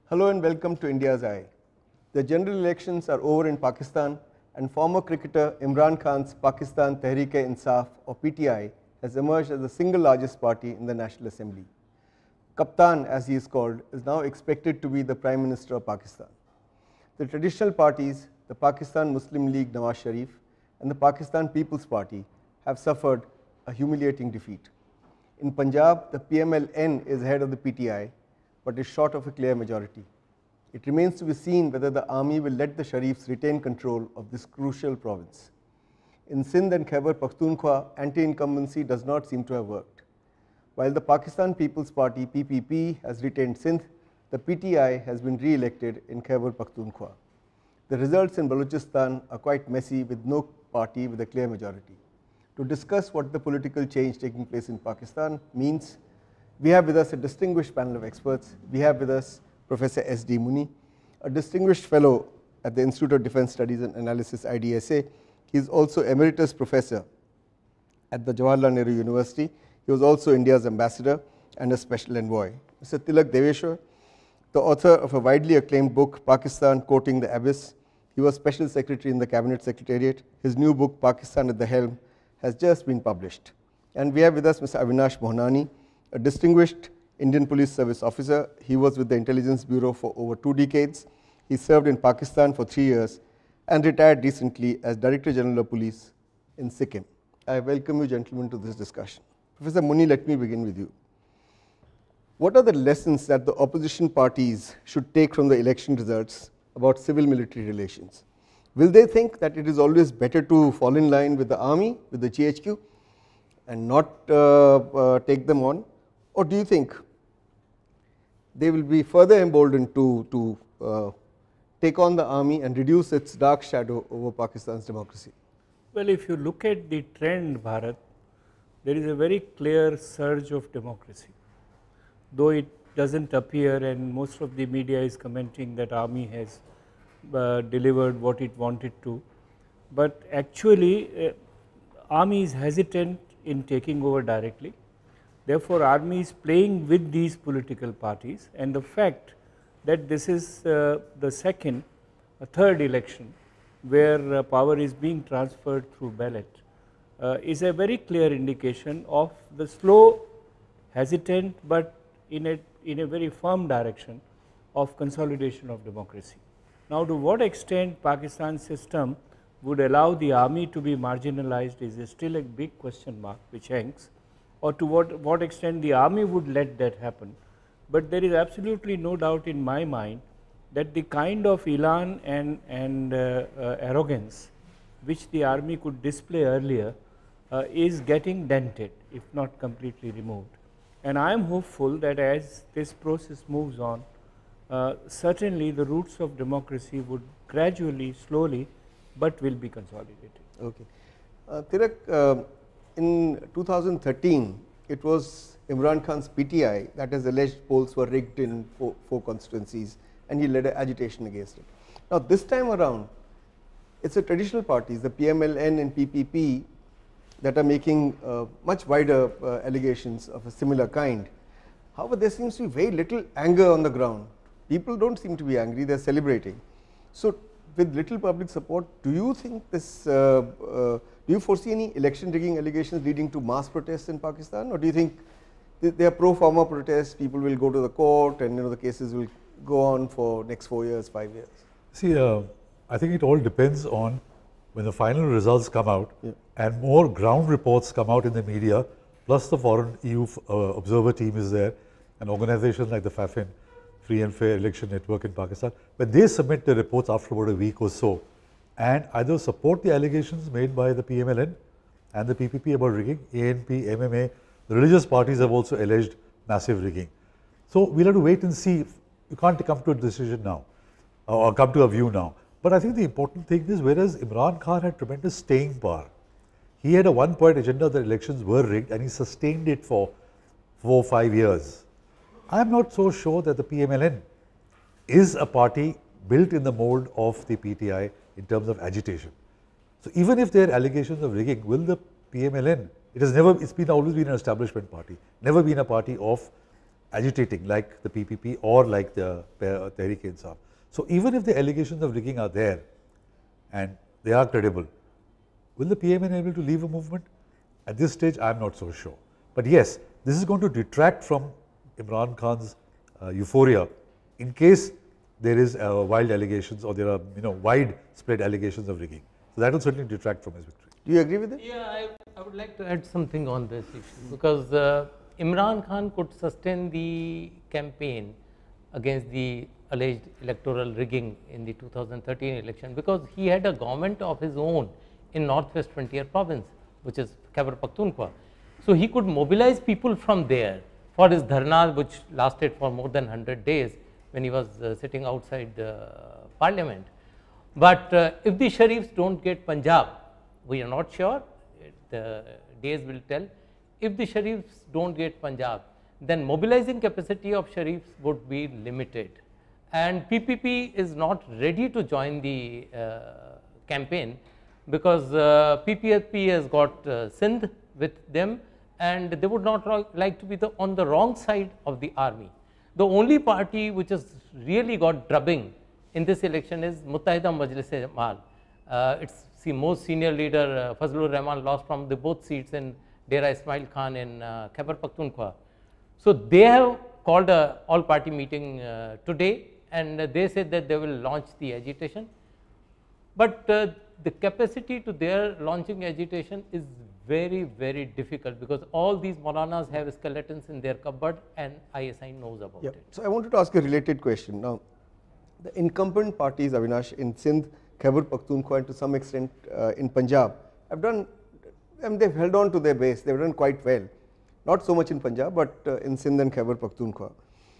Hello and welcome to India's Eye. The general elections are over in Pakistan and former cricketer Imran Khan's Pakistan Tehreek-e-Insaf or PTI has emerged as the single largest party in the National Assembly. Kaptan, as he is called, is now expected to be the Prime Minister of Pakistan. The traditional parties, the Pakistan Muslim League Nawaz Sharif and the Pakistan People's Party, have suffered a humiliating defeat. In Punjab, the PMLN is ahead of the PTI, but is short of a clear majority. It remains to be seen whether the army will let the Sharifs retain control of this crucial province. In Sindh and Khyber Pakhtunkhwa, anti-incumbency does not seem to have worked. While the Pakistan People's Party (PPP) has retained Sindh, the PTI has been re-elected in Khyber Pakhtunkhwa. The results in Balochistan are quite messy, with no party with a clear majority. To discuss what the political change taking place in Pakistan means, we have with us a distinguished panel of experts. We have with us Professor S.D. Muni, a distinguished fellow at the Institute of Defence Studies and Analysis (IDSA). He is also emeritus professor at the Jawaharlal Nehru University. He was also India's ambassador and a special envoy. Mr. Tilak Deveshwar, the author of a widely acclaimed book, Pakistan Courting the Abyss. He was special secretary in the Cabinet Secretariat. His new book, Pakistan at the Helm, has just been published. And we have with us Mr. Avinash Mohanani, a distinguished Indian Police Service officer. He was with the Intelligence Bureau for over 2 decades. He served in Pakistan for 3 years and retired recently as Director General of Police in Sikkim. I welcome you gentlemen to this discussion. Professor Muni, let me begin with you. What are the lessons that the opposition parties should take from the election results about civil-military relations? Will they think that it is always better to fall in line with the army, with the GHQ, and not take them on? Or do you think they will be further emboldened to take on the army and reduce its dark shadow over Pakistan's democracy? Well, if you look at the trend, Bharat, there is a very clear surge of democracy. Though it doesn't appear, and most of the media is commenting that army has delivered what it wanted to, but actually army is hesitant in taking over directly. Therefore, army is playing with these political parties, and the fact that this is the third election where power is being transferred through ballot is a very clear indication of the slow, hesitant, but in a very firm direction of consolidation of democracy. Now, to what extent Pakistan's system would allow the army to be marginalized is still a big question mark which hangs, or to what extent the army would let that happen. But there is absolutely no doubt in my mind that the kind of elan and arrogance which the army could display earlier is getting dented, if not completely removed. And I am hopeful that as this process moves on, certainly the roots of democracy would gradually, slowly, but will be consolidated. Okay. Tilak, in 2013, it was Imran Khan's PTI that has alleged polls were rigged in four constituencies, and he led an agitation against it. Now, this time around, it's the traditional parties, the PMLN and PPP, that are making much wider allegations of a similar kind. However, there seems to be very little anger on the ground. People don't seem to be angry, they're celebrating. So, with little public support, do you think this, do you foresee any election rigging allegations leading to mass protests in Pakistan, or do you think they are pro forma protests, people will go to the court and the cases will go on for next 4 years, 5 years? See, I think it all depends on when the final results come out, and more ground reports come out in the media, plus the foreign EU observer team is there, and organizations like the FAFIN, Free and Fair Election Network in Pakistan, when they submit the reports after about a week or so, and either support the allegations made by the PMLN and the PPP about rigging, ANP, MMA, the religious parties have also alleged massive rigging. So we'll have to wait and see. You can't come to a decision now, or come to a view now. But I think the important thing is, whereas Imran Khan had tremendous staying power, he had a one-point agenda that elections were rigged, and he sustained it for 4 or 5 years. I am not so sure that the PMLN is a party built in the mold of the PTI in terms of agitation. So even if there are allegations of rigging, will the PMLN, it's always been an establishment party, never been a party of agitating like the PPP or like the Tehreek-e-Insaf. So even if the allegations of rigging are there and they are credible, will the PMN be able to leave a movement? At this stage, I am not so sure. But yes, this is going to detract from Imran Khan's euphoria in case there is wild allegations or there are widespread allegations of rigging. So that will certainly detract from his victory. Do you agree with it? Yeah, I would like to add something on this issue because Imran Khan could sustain the campaign against the alleged electoral rigging in the 2013 election because he had a government of his own in Northwest Frontier Province, which is Khyber Pakhtunkhwa. So he could mobilize people from there for his dharnas, which lasted for more than 100 days when he was sitting outside Parliament. But if the Sharifs don't get Punjab, we are not sure, the days will tell. If the Sharifs don't get Punjab, then mobilizing capacity of Sharifs would be limited. And PPP is not ready to join the campaign because PPP has got Sindh with them and they would not like to be on the wrong side of the army. The only party which has really got drubbing in this election is Muttahida Majlis-e-Amal. It's the most senior leader, Fazlur Rahman, lost from the both seats in Dera Ismail Khan in Khyber Pakhtunkhwa. So they have called a all-party meeting today and they said that they will launch the agitation. But the capacity to their launching agitation is very, very difficult because all these Maulanas have skeletons in their cupboard and ISI knows about it. So I wanted to ask a related question. Now, the incumbent parties, Avinash, in Sindh, Khyber Pakhtunkhwa and to some extent in Punjab have done, they've held on to their base, they've done quite well. Not so much in Punjab, but in Sindh and Khyber Pakhtunkhwa.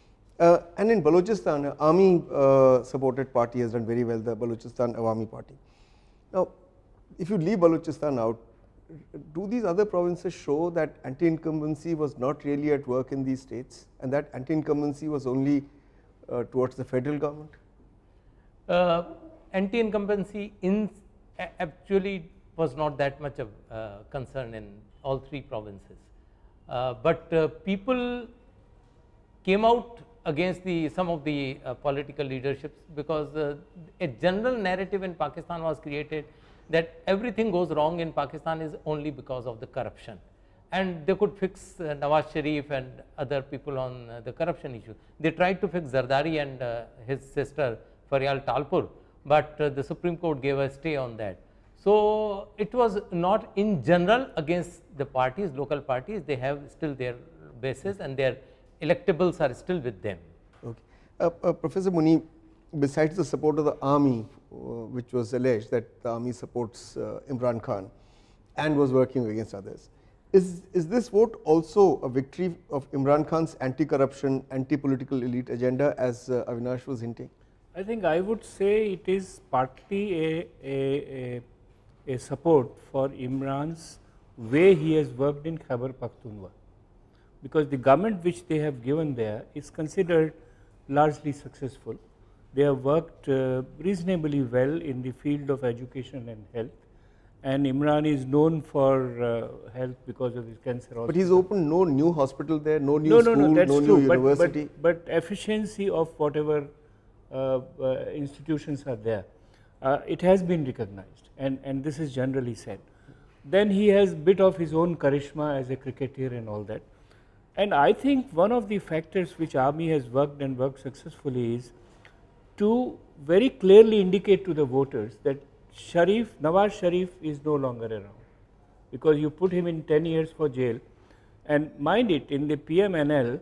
And in Balochistan, army supported party has done very well, the Balochistan Awami Party. Now, if you leave Balochistan out, do these other provinces show that anti-incumbency was not really at work in these states and that anti-incumbency was only towards the federal government? Anti-incumbency actually was not that much of concern in all three provinces. But people came out against some of the political leaderships because a general narrative in Pakistan was created that everything goes wrong in Pakistan is only because of the corruption. And they could fix Nawaz Sharif and other people on the corruption issue. They tried to fix Zardari and his sister Faryal Talpur, but the Supreme Court gave a stay on that. So it was not in general against the parties, local parties. They have still their bases and their electables are still with them. Okay. Professor Muni, besides the support of the army, which was alleged that the army supports Imran Khan and was working against others, is this vote also a victory of Imran Khan's anti-corruption, anti-political elite agenda as Avinash was hinting? I think I would say it is partly a support for Imran's way he has worked in Khyber Pakhtunkhwa, because the government which they have given there is considered largely successful. They have worked reasonably well in the field of education and health, and Imran is known for health because of his cancer hospital. But he's opened no new hospital there, no new school, no new university. But efficiency of whatever institutions are there, it has been recognized, and this is generally said. Then he has bit of his own charisma as a cricketer and all that. And I think one of the factors which army has worked and worked successfully is to very clearly indicate to the voters that Nawaz Sharif is no longer around, because you put him in 10 years for jail, and mind it, in the PMNL,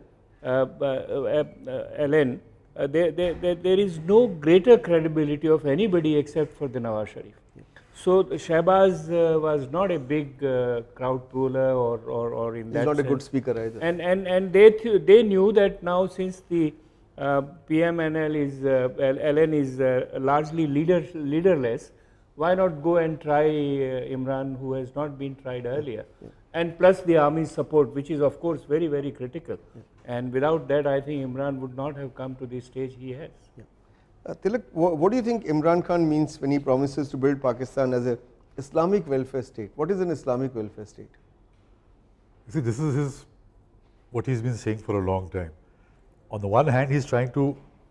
LN, there is no greater credibility of anybody except for the Nawaz Sharif. So Shahbaz was not a big crowd puller or in that sense. He's not a good speaker either. And they knew that now, since the PMNL is LN is largely leaderless, why not go and try Imran, who has not been tried earlier, and plus the army's support, which is of course very, very critical. And without that, I think Imran would not have come to the stage he has. Tilak, what do you think Imran Khan means when he promises to build Pakistan as an Islamic welfare state? What is an Islamic welfare state? You see, this is what he's been saying for a long time. on the one hand, he's trying to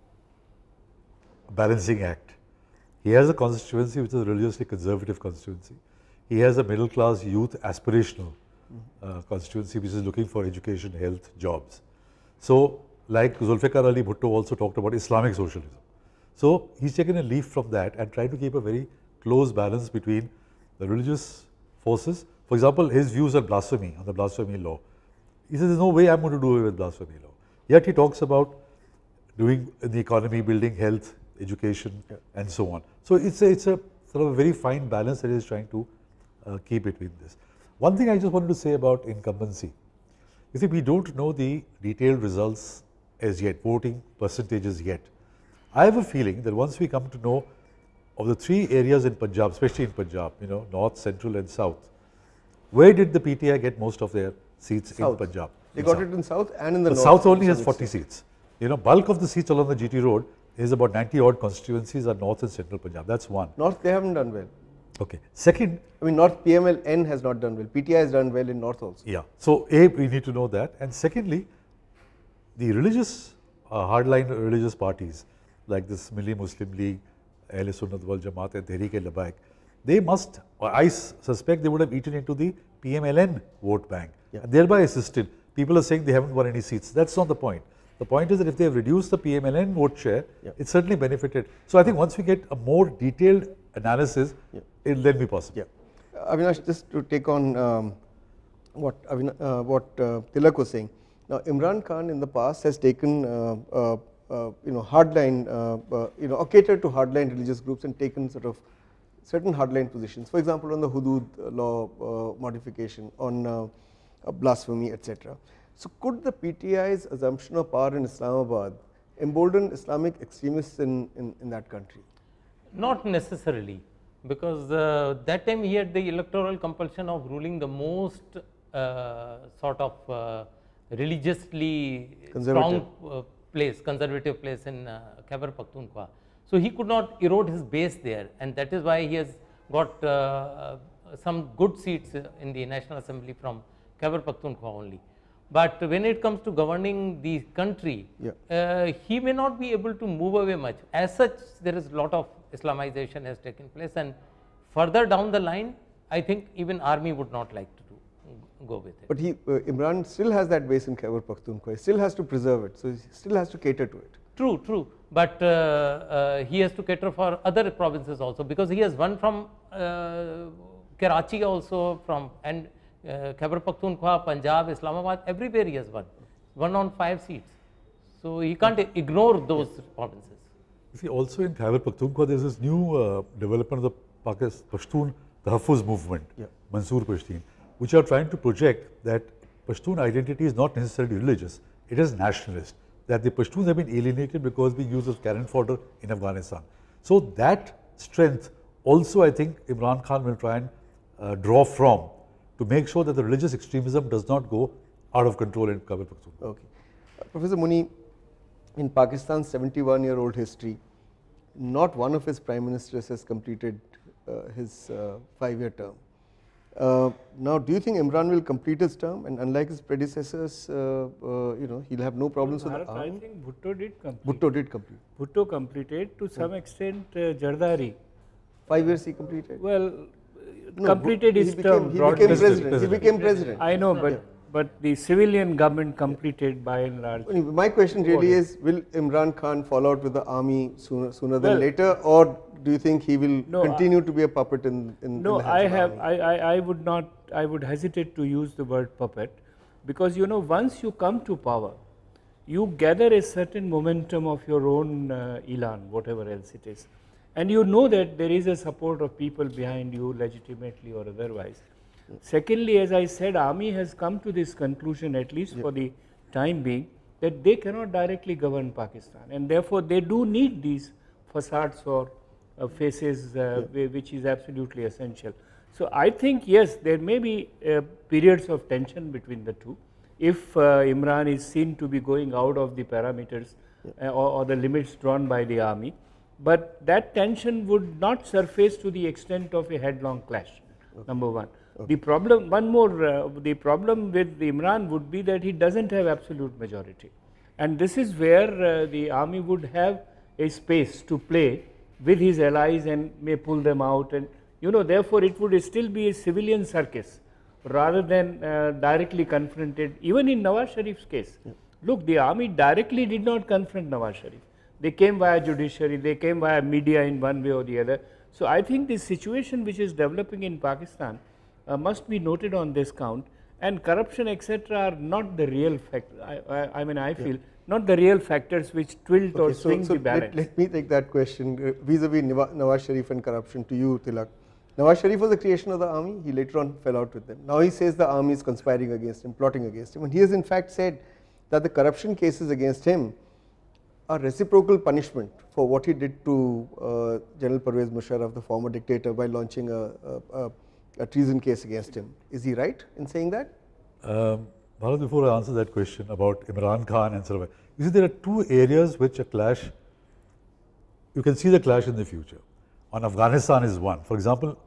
balancing act. He has a constituency which is a religiously conservative constituency. He has a middle class youth aspirational constituency which is looking for education, health, jobs. So, like Zulfikar Ali Bhutto also talked about Islamic socialism. So, he's taken a leaf from that and tried to keep a very close balance between the religious forces. For example, his views on blasphemy, on the blasphemy law. He says, there's no way I'm going to do away with blasphemy law. Yet he talks about doing the economy, building health, education, and so on. So, it's a sort of a very fine balance that he is trying to keep between this. One thing I just wanted to say about incumbency. You see, we don't know the detailed results as yet, voting percentages yet. I have a feeling that once we come to know of the three areas in Punjab, especially in Punjab, north, central and south, where did the PTI get most of their seats in Punjab? They got it in south and in the north. South only has 40 seats. Bulk of the seats along the GT road is about 90 odd constituencies are north and central Punjab. That's one. North, they haven't done well. Okay. Second, I mean, North PMLN has not done well. PTI has done well in North also. Yeah. So, A, we need to know that. And secondly, the religious, hardline religious parties like this Milli Muslim League, Ahl Sunnat wal Jamaat and Tehreek-e-Insaf, they must, or I suspect they would have eaten into the PMLN vote bank and thereby assisted. People are saying they haven't won any seats. That's not the point. The point is that if they have reduced the PMLN vote share, it certainly benefited. So, I think once we get a more detailed analysis, it will then be possible. Avinash, just to take on what Tilak was saying. Now, Imran Khan in the past has taken hardline, or catered to hardline religious groups and taken sort of certain hardline positions. For example, on the Hudud law modification, on blasphemy, etc. So, could the PTI's assumption of power in Islamabad embolden Islamic extremists in that country? Not necessarily, because that time he had the electoral compulsion of ruling the most sort of religiously strong place, conservative place in Khyber Pakhtunkhwa. So, he could not erode his base there, and that is why he has got some good seats in the National Assembly from Khyber Pakhtunkhwa only. But when it comes to governing the country, he may not be able to move away much. As such, there is a lot of Islamization has taken place, and further down the line, I think even army would not like to go with it. But Imran still has that base in Khyber Pakhtunkhwa. He still has to preserve it, so he still has to cater to it. True, true. But he has to cater for other provinces also, because he has won from Karachi also, and Khyber Pakhtunkhwa, Punjab, Islamabad, everywhere he has won on 5 seats. So, he can't ignore those provinces. You see, also in Khyber Pakhtunkhwa, there is this new development of the Pashtun Tahaffuz movement, Mansoor Pashtun, which are trying to project that Pashtun identity is not necessarily religious, it is nationalist, that the Pashtuns have been alienated because being used as cannon fodder in Afghanistan. So, that strength also I think Imran Khan will try and draw from to make sure that the religious extremism does not go out of control in Khyber Pakhtunkhwa. Okay. Professor Muni, in Pakistan's 71-year-old history, not one of his prime ministers has completed his 5-year term. Now, do you think Imran will complete his term, and unlike his predecessors, he'll have no problems with the army? I think Bhutto did complete. Bhutto did complete. Bhutto completed to some extent. Jardari. 5 years he completed. Well, completed his term. He became president. He became president. I know, but the civilian government completed by and large. My question really is: will Imran Khan fall out with the army sooner than later, or do you think he will continue to be a puppet in no, the hands of the army? I would not. I would hesitate to use the word puppet, because once you come to power, you gather a certain momentum of your own elan, whatever else it is, and you know that there is a support of people behind you, legitimately or otherwise. Secondly, as I said, army has come to this conclusion, at least for the time being, that they cannot directly govern Pakistan, and therefore they do need these facades or faces, which is absolutely essential. So, I think yes, there may be periods of tension between the two. If Imran is seen to be going out of the parameters or the limits drawn by the army, but that tension would not surface to the extent of a headlong clash, number one. The problem, the problem with Imran would be that he does not have absolute majority. And this is where the army would have a space to play with his allies and may pull them out, and therefore it would still be a civilian circus rather than directly confronted. Even in Nawaz Sharif's case, look, the army directly did not confront Nawaz Sharif. They came via judiciary, they came via media in one way or the other. So I think this situation which is developing in Pakistan must be noted on this count, and corruption etc. are not the real factor. I feel not the real factors which tilt or swing the balance. Let me take that question vis-a-vis Nawaz Sharif and corruption to you, Tilak. Nawaz Sharif was the creation of the army, he later on fell out with them. Now he says the army is conspiring against him, plotting against him, and he has in fact said that the corruption cases against him are reciprocal punishment for what he did to General Pervez Musharraf, the former dictator, by launching a treason case against him. Is he right in saying that? Bharat, before I answer that question about Imran Khan and Sarwai, you see there are two areas which a clash, you can see the clash in the future. On Afghanistan is one. For example,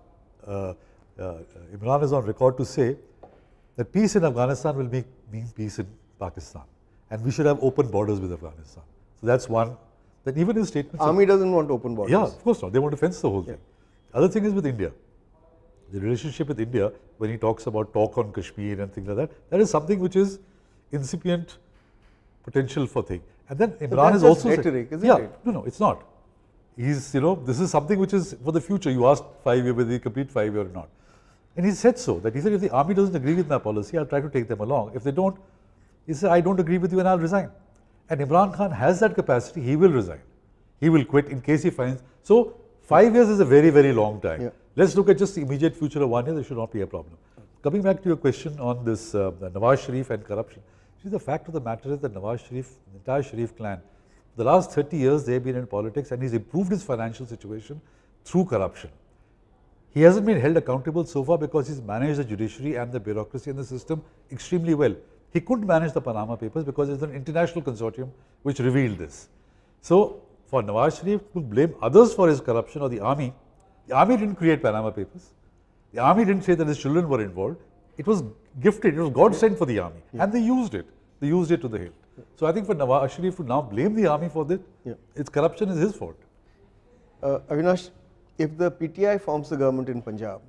Imran is on record to say that peace in Afghanistan will mean peace in Pakistan, and we should have open borders with Afghanistan. So that's one. Then even his statements. Army doesn't want open borders. Yeah, of course not. They want to fence the whole thing. Other thing is with India. The relationship with India, when he talks about talk on Kashmir and things like that, that is something which is incipient potential for thing. And then Imran is also rhetoric, isn't it? No, it's not. He's, this is something which is for the future. You asked 5 years whether they complete 5 years or not. And he said so, that he said if the army doesn't agree with my policy, I'll try to take them along. If they don't, he said I don't agree with you and I'll resign. And Imran Khan has that capacity, he will resign. He will quit in case he finds. So 5 years is a very, very long time. Yeah. Let's look at just the immediate future of 1 year, there should not be a problem. Coming back to your question on this Nawaz Sharif and corruption. See, the fact of the matter is that Nawaz Sharif, the entire Sharif clan, the last 30 years they have been in politics and he's improved his financial situation through corruption. He hasn't been held accountable so far because he's managed the judiciary and the bureaucracy and the system extremely well. He couldn't manage the Panama Papers because there's an international consortium which revealed this. So, for Nawaz Sharif to blame others for his corruption or the army didn't create Panama Papers. The army didn't say that his children were involved. It was gifted, it was God sent for the army and they used it. They used it to the hilt. So I think for Nawaz Sharif to now blame the army for this, its corruption is his fault. Avinash, if the PTI forms the government in Punjab,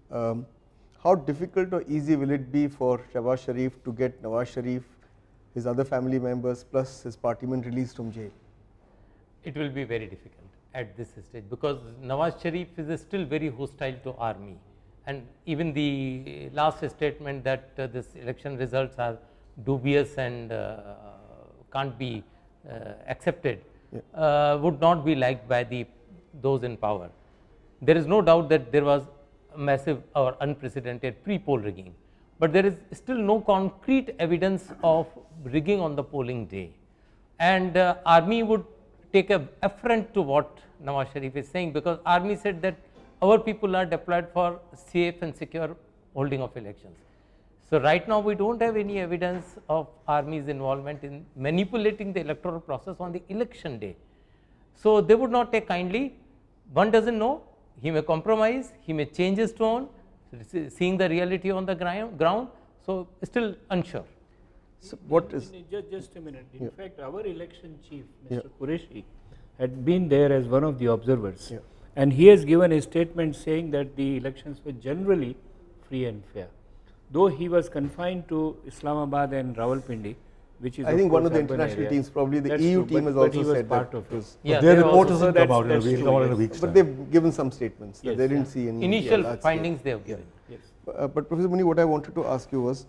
how difficult or easy will it be for Shahbaz Sharif to get Nawaz Sharif, his other family members plus his partymen released from jail? It will be very difficult at this stage because Nawaz Sharif is still very hostile to army, and even the last statement that this election results are dubious and can't be accepted would not be liked by those in power. There is no doubt that there was massive or unprecedented pre-poll rigging, but there is still no concrete evidence of rigging on the polling day, and army would take a affront to what Nawaz Sharif is saying, because army said that our people are deployed for safe and secure holding of elections. So right now we don't have any evidence of army's involvement in manipulating the electoral process on the election day. So they would not take kindly. One doesn't know, he may compromise, he may change his tone, seeing the reality on the ground, so still unsure. So what is just a minute. In fact, our election chief, Mr. Qureshi, had been there as one of the observers, and he has given a statement saying that the elections were generally free and fair. Though he was confined to Islamabad and Rawalpindi, which is I think one of the international teams, probably the EU team has also said part that. Of it. Yeah, their report doesn't come out in a week's time. But they've given some statements. That they didn't see any initial findings they have given. Yes. But Professor Muni, what I wanted to ask you was,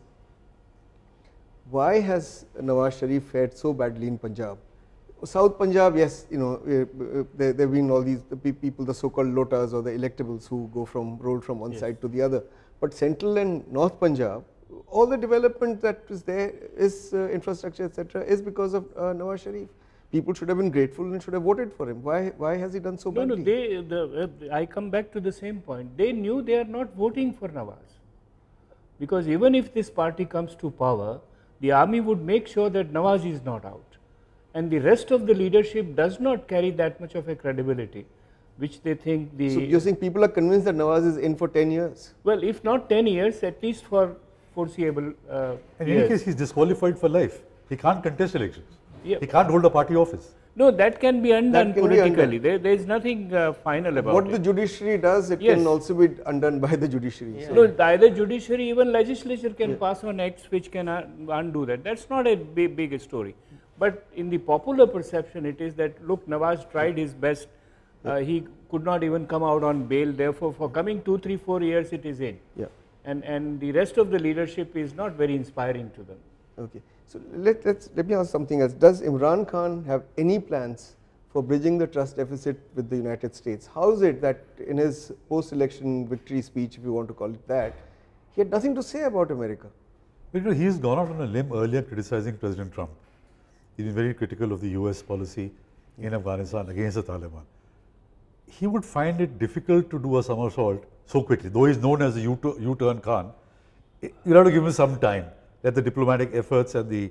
why has Nawaz Sharif fared so badly in Punjab? South Punjab, yes, there have been all these people, the so-called lotas or the electables who roll from one side to the other. But Central and North Punjab, all the development that is there is infrastructure, etc., is because of Nawaz Sharif. People should have been grateful and should have voted for him. Why has he done so badly? No, I come back to the same point. They knew they are not voting for Nawaz, because even if this party comes to power, the army would make sure that Nawaz is not out, and the rest of the leadership does not carry that much of a credibility, which they think the. So you're saying people are convinced that Nawaz is in for 10 years? Well, if not 10 years, at least for foreseeable in any case, he's disqualified for life. He can't contest elections. Yeah. He can't hold a party office. No, that can be undone politically. Undone. There is nothing final about what it. the judiciary does, it Yes. can also be undone by the judiciary. So either judiciary, even legislature can pass on acts which can undo that. That's not a big story. But in the popular perception, it is that, look, Nawaz tried his best. He could not even come out on bail. Therefore, for coming 2, 3, 4 years, it is in. Yeah. And the rest of the leadership is not very inspiring to them. Okay. So let me ask something else. Does Imran Khan have any plans for bridging the trust deficit with the United States? How is it that in his post-election victory speech, if you want to call it that, he had nothing to say about America? But he's gone out on a limb earlier criticizing President Trump. He's been very critical of the US policy in Afghanistan against the Taliban. He would find it difficult to do a somersault so quickly. Though he's known as the U-turn Khan, you'll have to give him some time. Let the diplomatic efforts and the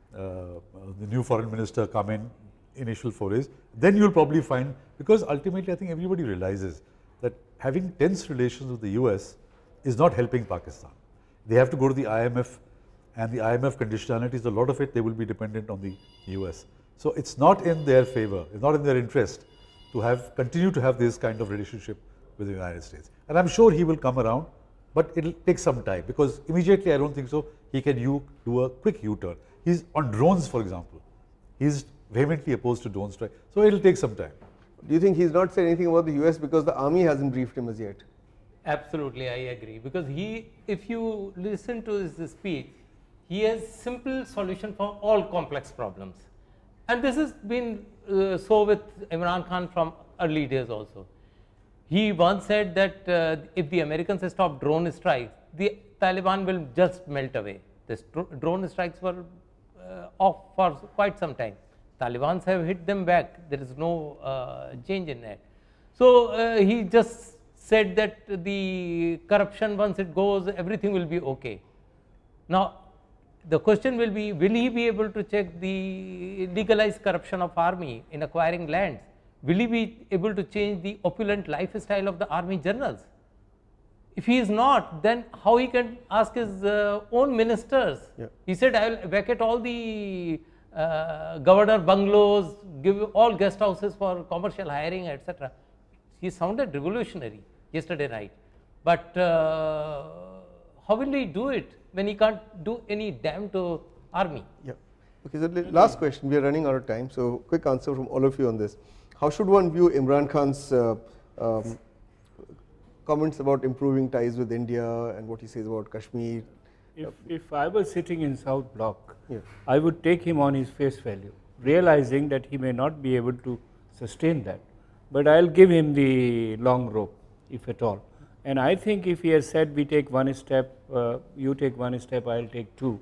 new foreign minister come in, initial forays. Then you'll probably find, because ultimately I think everybody realizes that having tense relations with the US is not helping Pakistan. They have to go to the IMF, and the IMF conditionalities, a lot of it, they will be dependent on the US. So it's not in their favor, it's not in their interest to continue to have this kind of relationship with the United States. And I'm sure he will come around, but it'll take some time, because immediately I don't think so he can do a quick U-turn. He's on drones, for example. He's vehemently opposed to drone strike. So it'll take some time. Do you think he's not said anything about the US because the army hasn't briefed him as yet? Absolutely, I agree. Because if you listen to his speech, he has simple solution for all complex problems. And this has been so with Imran Khan from early days also. He once said that if the Americans stop drone strikes, the Taliban will just melt away. The drone strikes were off for quite some time. Taliban have hit them back. There is no change in that. So he just said that the corruption, once it goes, everything will be okay. Now, the question will he be able to check the legalized corruption of army in acquiring lands? Will he be able to change the opulent lifestyle of the army generals? If he is not, then how he can ask his own ministers? Yeah. He said, I will vacate all the governor bungalows, give all guest houses for commercial hiring, etc. He sounded revolutionary yesterday night. But how will he do it when he can't do any damn to army? Yeah. Okay, so last question, we are running out of time, so quick answer from all of you on this. How should one view Imran Khan's comments about improving ties with India and what he says about Kashmir? If I was sitting in South Block, I would take him on his face value, realizing that he may not be able to sustain that. But I'll give him the long rope, if at all. And I think if he has said, we take one step, you take one step, I'll take two.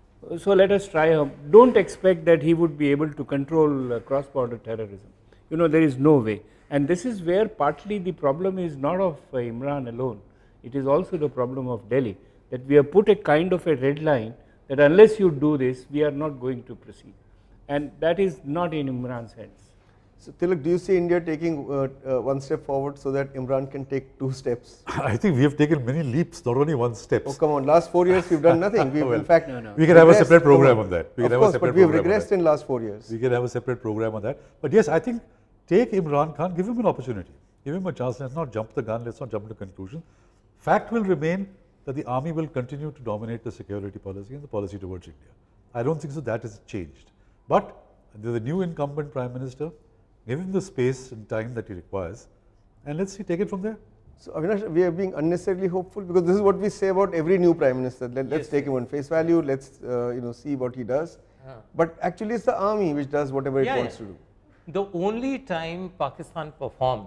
So let us try. Don't expect that he would be able to control cross-border terrorism. You know, there is no way. And this is where partly the problem is not of Imran alone. It is also the problem of Delhi, that we have put a kind of a red line that unless you do this, we are not going to proceed. And that is not in Imran's hands. So Tilak, do you see India taking one step forward so that Imran can take 2 steps? I think we have taken many leaps, not only one step. Oh, come on, last 4 years we've done nothing. We've in fact, we can have a separate program on that. Of course, but we have regressed in last 4 years. We can have a separate program on that. But yes, I think take Imran Khan, give him an opportunity. Give him a chance. Let's not jump the gun. Let's not jump to conclusion. Fact will remain that the army will continue to dominate the security policy and the policy towards India. I don't think so that has changed. But the new incumbent Prime Minister, give him the space and time that he requires, and let's see, take it from there. So Avinash, we are being unnecessarily hopeful because this is what we say about every new Prime Minister. Let's take him on face value. Let's see what he does. But actually, it's the army which does whatever it wants to do. The only time Pakistan performed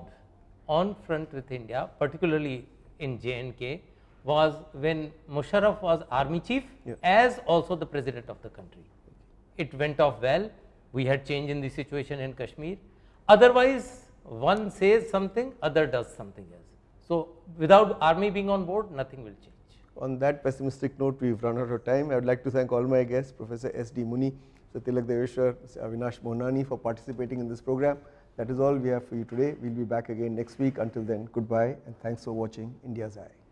on front with India, particularly in J&K, was when Musharraf was army chief as also the president of the country. It went off well. We had change in the situation in Kashmir. Otherwise, one says something, other does something else. So without army being on board, nothing will change. On that pessimistic note, we've run out of time. I would like to thank all my guests, Professor S.D. Muni, Sir Tilak Deveshwar, Avinash Mohnani, for participating in this program. That is all we have for you today. We'll be back again next week. Until then, goodbye and thanks for watching India's Eye.